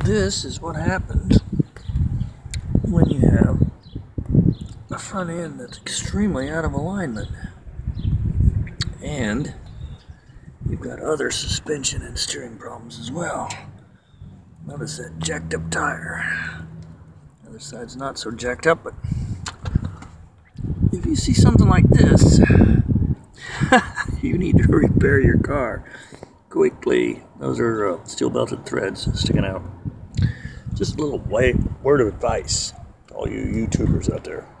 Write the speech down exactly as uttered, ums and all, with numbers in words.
This is what happens when you have a front end that's extremely out of alignment. And you've got other suspension and steering problems as well. Notice that jacked up tire. The other side's not so jacked up, but if you see something like this, you need to repair your car quickly. Those are uh, steel belted threads sticking out. Just a little way, word of advice to all you YouTubers out there.